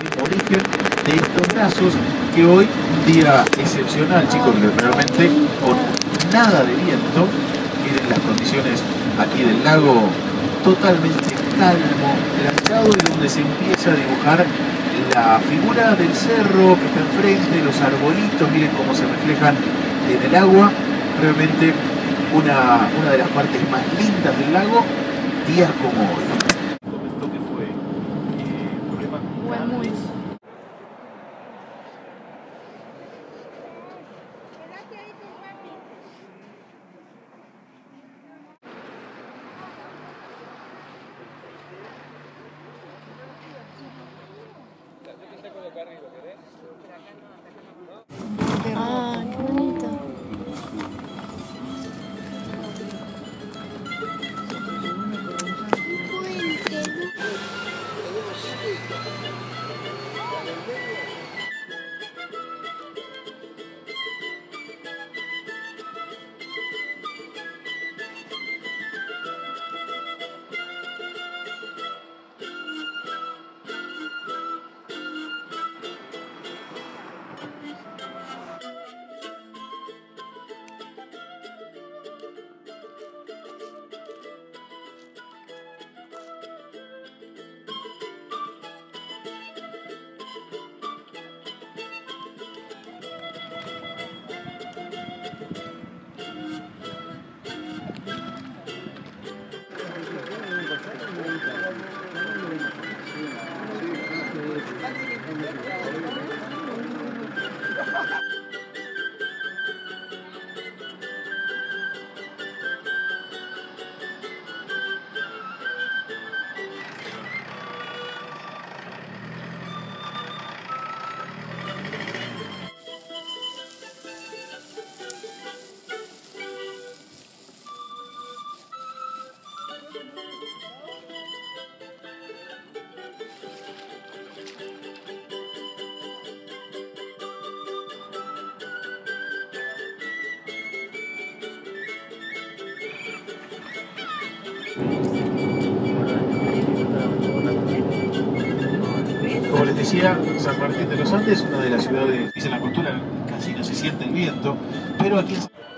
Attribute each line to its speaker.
Speaker 1: mismo origen de estos brazos que hoy, un día excepcional, chicos, realmente con nada de viento. Miren las condiciones aquí del lago, totalmente calmo, lanzado, y donde se empieza a dibujar la figura del cerro que está enfrente, los arbolitos, miren cómo se reflejan en el agua. Realmente una de las partes más lindas del lago, días como hoy. Comentó que fue problema muy.
Speaker 2: Ah, qué bonito.
Speaker 1: Como les decía, San Martín de los Andes, una de las ciudades, dice la costura, casi no se siente el viento, pero aquí en